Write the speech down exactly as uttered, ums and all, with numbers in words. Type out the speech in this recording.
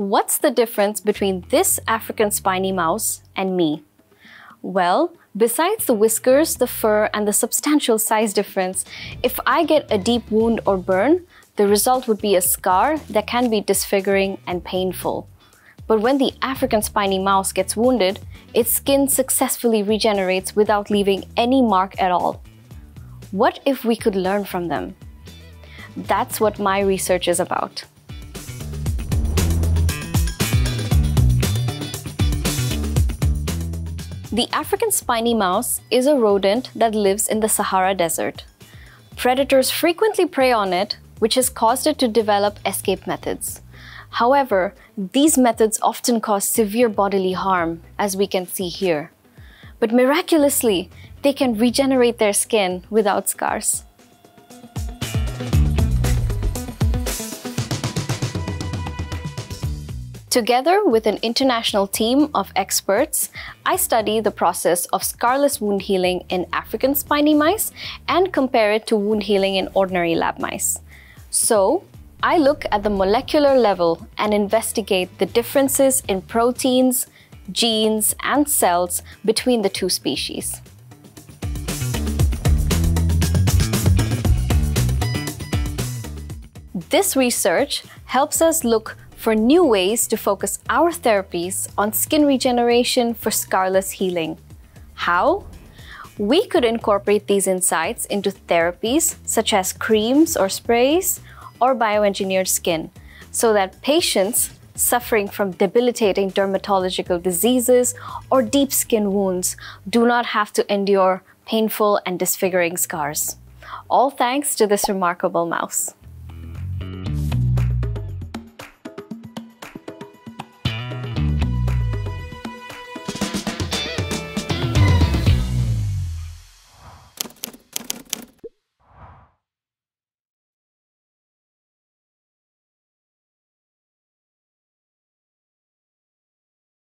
What's the difference between this African spiny mouse and me? Well, besides the whiskers, the fur, and the substantial size difference, if I get a deep wound or burn, the result would be a scar that can be disfiguring and painful. But when the African spiny mouse gets wounded, its skin successfully regenerates without leaving any mark at all. What if we could learn from them? That's what my research is about. The African spiny mouse is a rodent that lives in the Sahara Desert. Predators frequently prey on it, which has caused it to develop escape methods. However, these methods often cause severe bodily harm, as we can see here. But miraculously, they can regenerate their skin without scars. Together with an international team of experts, I study the process of scarless wound healing in African spiny mice and compare it to wound healing in ordinary lab mice. So, I look at the molecular level and investigate the differences in proteins, genes, and cells between the two species. This research helps us look for new ways to focus our therapies on skin regeneration for scarless healing. How? We could incorporate these insights into therapies such as creams or sprays or bioengineered skin, so that patients suffering from debilitating dermatological diseases or deep skin wounds do not have to endure painful and disfiguring scars. All thanks to this remarkable mouse.